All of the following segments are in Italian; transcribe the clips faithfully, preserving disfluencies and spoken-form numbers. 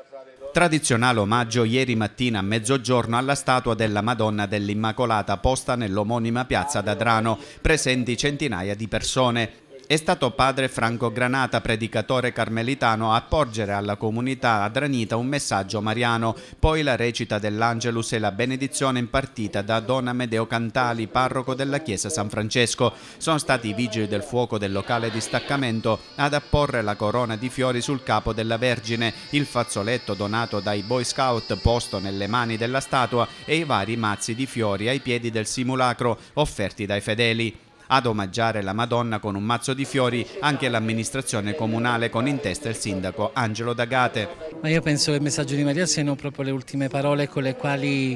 Tradizionale omaggio ieri mattina a mezzogiorno alla statua della Madonna dell'Immacolata posta nell'omonima piazza d'Adrano, presenti centinaia di persone. È stato padre Franco Granata, predicatore carmelitano, a porgere alla comunità adranita un messaggio mariano, poi la recita dell'Angelus e la benedizione impartita da Don Amedeo Cantali, parroco della chiesa San Francesco. Sono stati i vigili del fuoco del locale di staccamento ad apporre la corona di fiori sul capo della Vergine, il fazzoletto donato dai Boy Scout posto nelle mani della statua e i vari mazzi di fiori ai piedi del simulacro offerti dai fedeli. Ad omaggiare la Madonna con un mazzo di fiori anche l'amministrazione comunale, con in testa il sindaco Angelo D'Agate. Ma io penso che il messaggio di Maria siano proprio le ultime parole con le quali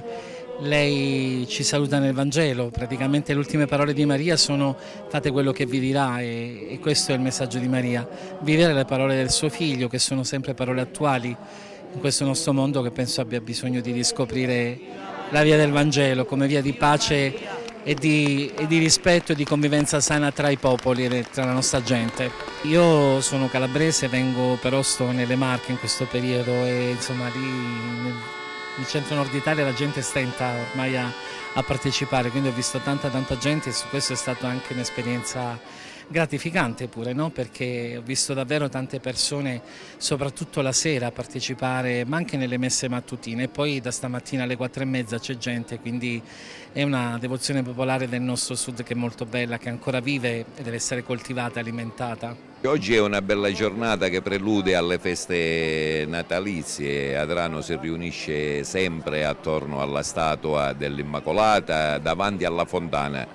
lei ci saluta nel Vangelo. Praticamente le ultime parole di Maria sono: fate quello che vi dirà, e, e questo è il messaggio di Maria. Vivere le parole del suo figlio, che sono sempre parole attuali in questo nostro mondo che penso abbia bisogno di riscoprire la via del Vangelo come via di pace e di, e di rispetto e di convivenza sana tra i popoli e tra la nostra gente. Io sono calabrese, vengo però sto nelle Marche in questo periodo e insomma lì nel, nel centro-nord Italia la gente stenta ormai a, a partecipare, quindi ho visto tanta tanta gente e su questo è stata anche un'esperienza gratificante pure, no? Perché ho visto davvero tante persone, soprattutto la sera, partecipare, ma anche nelle messe mattutine, e poi da stamattina alle quattro e mezza c'è gente, quindi è una devozione popolare del nostro sud che è molto bella, che ancora vive e deve essere coltivata e alimentata. Oggi è una bella giornata che prelude alle feste natalizie. Adrano si riunisce sempre attorno alla statua dell'Immacolata, davanti alla fontana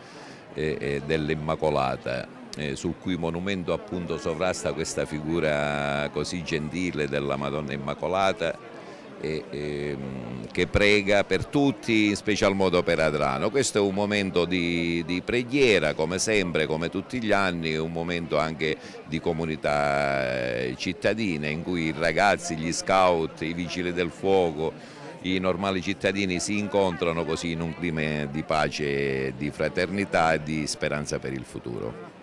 dell'Immacolata, sul cui monumento appunto sovrasta questa figura così gentile della Madonna Immacolata, e, e, che prega per tutti, in special modo per Adrano. Questo è un momento di, di preghiera, come sempre, come tutti gli anni, un momento anche di comunità cittadina in cui i ragazzi, gli scout, i vigili del fuoco, i normali cittadini si incontrano così in un clima di pace, di fraternità e di speranza per il futuro.